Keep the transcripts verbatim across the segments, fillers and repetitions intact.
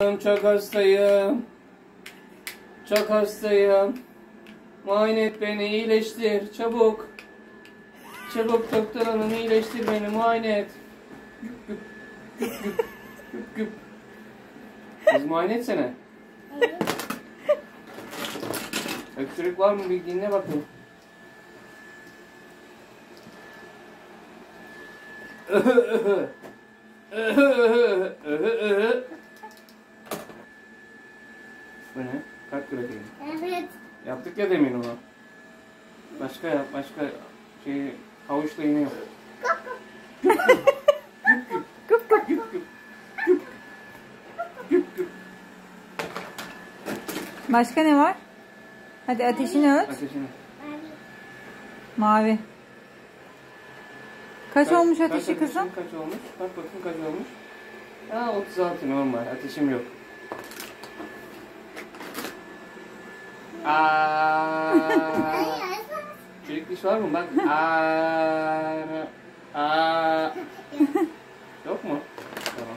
Çok hastayım. Çok hastayım. Muayene et beni, iyileştir. Çabuk. Çabuk doktor hanım, iyileştir beni, muayene et. Güp güp. Güp güp. Güp güp. Kız muayene etsene. Öksürük var mı bir dinle bakayım. Bu ne? Kalp grafiği. Evet. Yaptık ya demin onu. Başka yap, başka şey, havuçla iğne yap. Güp güp. Güp güp. Güp güp. Güp güp. Güp. Başka ne var? Hadi ateşini ölç. Ateşini. Mavi. Kaç, Kaç- olmuş kaç ateşi ateşin kızım? Kaç olmuş? Bak bakayım kaç olmuş. Ha otuz altı normal. Ateşim yok. Aa. Çelik diş var mı? Bak. Aa. Aa. Yok mu? Tamam.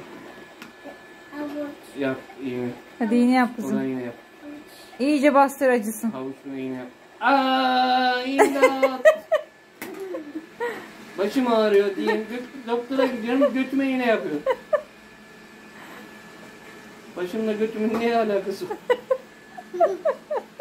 Yap iğne. Hadi iğne yap Oradan kızım. iğne yap. İyice bastır acısın. Havuçla iğne yap. Aa, imdat. Başım ağrıyor diyeyim. Gö- doktora gidiyorum, götüme iğne yapıyor. Başımla götümün ne alakası var?